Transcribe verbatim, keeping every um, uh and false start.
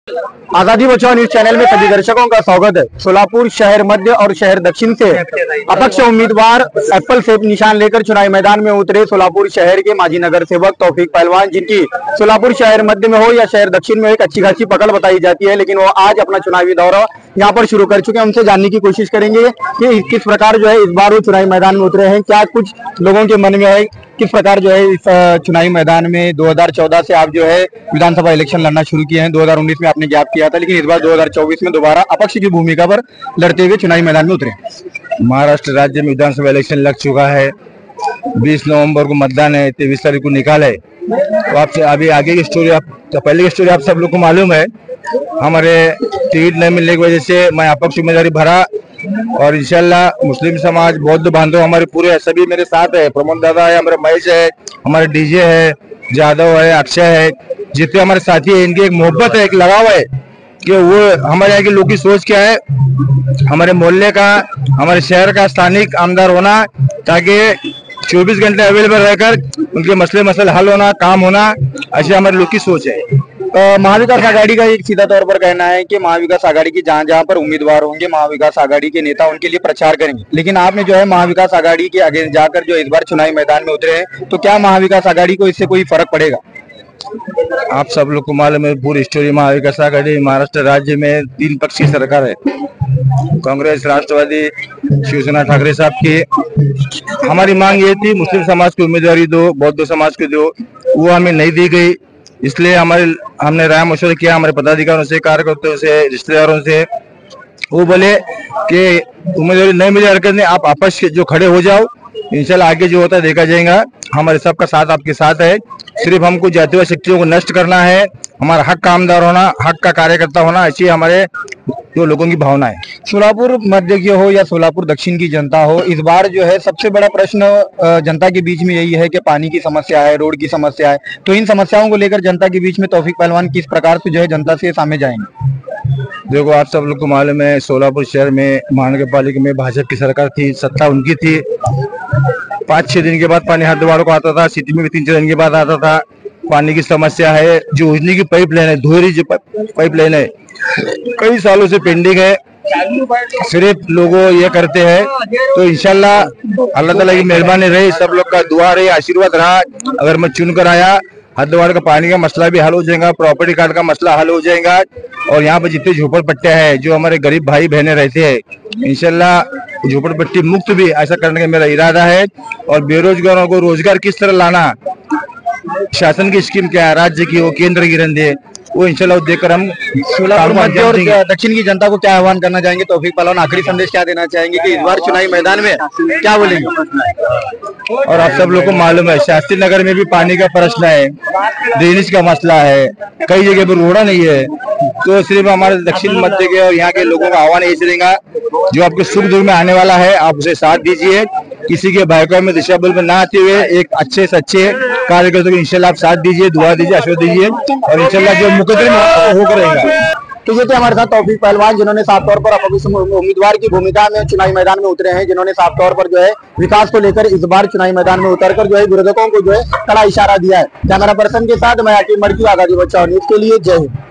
आजादी बचाओ news channel में सभी दर्शकों का स्वागत है। सोलापुर शहर मध्य और शहर दक्षिण से अपक्ष उम्मीदवार एप्पल सेब निशान लेकर चुनावी मैदान में उतरे सोलापुर शहर के माजी नगर सेवक तौफीक पहलवान, जिनकी सोलापुर शहर मध्य में हो या शहर दक्षिण में एक अच्छी खासी पकड़ बताई जाती है, लेकिन वो आज अपना चुनावी दौरा यहाँ पर शुरू कर चुके हैं। उनसे जानने की कोशिश करेंगे कि किस प्रकार जो है इस बार वो चुनावी मैदान में उतरे हैं, क्या कुछ लोगों के मन में है, किस प्रकार जो है इस चुनावी मैदान में दो हज़ार चौदह से आप जो है विधानसभा इलेक्शन लड़ना शुरू किए हैं। दो हज़ार उन्नीस में आपने गैप किया था, लेकिन इस बार दो हज़ार चौबीस में दोबारा अपक्ष की भूमिका पर लड़ते हुए चुनावी मैदान में उतरे। महाराष्ट्र राज्य में विधानसभा इलेक्शन लग चुका है। बीस नवंबर को मतदान है, तेईस तारीख को निकाल है। तो आपसे अभी आगे की स्टोरी, आप तो पहले की स्टोरी आप सब लोग को मालूम है। हमारे टिकट नहीं मिलने की वजह से मैं अपक्ष उम्मीदवारी भरा और इंशाल्लाह मुस्लिम समाज, बौद्ध बांधव हमारे पूरे सभी मेरे साथ है। प्रमोद दादा है, हमारे महेश है, हमारे डीजे है, जादव है, अक्षय है, जितने हमारे साथी है, इनकी एक मोहब्बत है, एक लगाव है कि वो हमारे यहाँ के लोग की सोच क्या है, हमारे मोहल्ले का, हमारे शहर का स्थानिक आमदार होना, ताकि चौबीस घंटे अवेलेबल रहकर उनके मसले मसले हल होना, काम होना, ऐसी हमारे लोग की सोच है। महाविकास आघाड़ी का एक सीधा तौर पर कहना है कि महाविकास आघाड़ी की जहां जहां पर उम्मीदवार होंगे, महाविकास आघाड़ी के नेता उनके लिए प्रचार करेंगे, लेकिन आपने जो है महाविकास आघाड़ी के आगे जाकर जो इस बार चुनावी मैदान में उतरे हैं, तो क्या महाविकास आघाड़ी को इससे कोई फर्क पड़ेगा? आप सब लोग को मालूम है पूरी स्टोरी। महाविकास आघाड़ी महाराष्ट्र राज्य में तीन पक्ष की सरकार है, कांग्रेस, राष्ट्रवादी, शिवसेना ठाकरे साहब की। हमारी मांग ये थी मुस्लिम समाज की उम्मीदवारी दो, बौद्ध समाज को दो, वो हमें नहीं दी गई। इसलिए हमारे हमने राय मशवरा किया हमारे पदाधिकारियों से, कार्यकर्ताओं से, रिश्तेदारों से। वो बोले कि उम्मीदवारी नहीं मिली, हरकत नहीं, आप आपस जो खड़े हो जाओ, इंशाल्लाह आगे जो होता है देखा जाएगा। हमारे सबका साथ आपके साथ है। सिर्फ हमको जातीय शक्तियों को नष्ट करना है, हमारा हक का आमदार होना, हक का कार्यकर्ता होना, ऐसी हमारे जो लोगों की भावना है। सोलापुर मध्य की हो या सोलापुर दक्षिण की जनता हो, इस बार जो है सबसे बड़ा प्रश्न जनता के बीच में यही है कि पानी की समस्या है, रोड की समस्या है। तो इन समस्याओं को लेकर जनता के बीच में तौफीक पहलवान किस प्रकार से जो है जनता से सामने जाएंगे? देखो, आप सब लोग को मालूम है सोलापुर शहर में महानगर पालिका में भाजपा की सरकार थी, सत्ता उनकी थी। पाँच छह दिन के बाद पानी हरद्वार को आता था, सिटी में भी तीन चार दिन के बाद आता था। पानी की समस्या है, जो योजना की पाइप लाइन है, धोरी जो पाइप लाइन है, कई सालों से पेंडिंग है। सिर्फ लोग ये करते हैं। तो इंशाल्लाह अल्लाह ताला की मेहरबानी रही, सब लोग का दुआ रही, आशीर्वाद रहा। अगर मैं चुन कर आया, हरद्वार का पानी का मसला भी हल हो जाएगा, प्रॉपर्टी कार्ड का मसला हल हो जाएगा, और यहाँ पे जितने झोपड़पट्टे हैं, जो हमारे गरीब भाई बहने रहते हैं, इंशाल्लाह झोपड़पट्टी मुक्त भी ऐसा करने का मेरा इरादा है। और बेरोजगारों को रोजगार किस तरह लाना, शासन की स्कीम क्या है, राज्य की हो, केंद्र की रंधे, वो इंशाल्लाह देखकर हम सोलापुर मध्य और दक्षिण की जनता को क्या आह्वान करना चाहेंगे? तौफीक पहलवान आखिरी संदेश क्या देना चाहेंगे कि इस बार चुनावी मैदान में क्या बोलेंगे? और आप सब लोग को मालूम है शास्त्री नगर में भी पानी का प्रश्न है, ड्रेनेज का मसला है, कई जगह पर रोड़ा नहीं है। तो सिर्फ हमारे दक्षिण मध्य के और यहाँ के लोगों का आह्वान यही रहेगा, जो आपके सुख दुख में आने वाला है आप उसे साथ दीजिए। किसी के भाइयों में दिशाबल में ना आते हुए एक अच्छे से अच्छे कार्यकर्ता को इंशाल्लाह आप साथ दीजिए, दुआ दीजिए, आशीर्वाद दीजिए, और इंशाल्लाह जो मुकद्दर हो करेगा। तो ये थे हमारे साथ तौफीक पहलवान, जिन्होंने साफ तौर पर अपक्ष उम्मीदवार की भूमिका में चुनावी मैदान में उतरे हैं, जिन्होंने साफ तौर पर जो है विकास को लेकर इस बार चुनावी मैदान में उतरकर जो है विरोधकों को जो है कड़ा इशारा दिया है। कैमरा पर्सन के साथ मैं आकिब मर्की, आजादी बचाओ न्यूज के लिए, जय हिंद।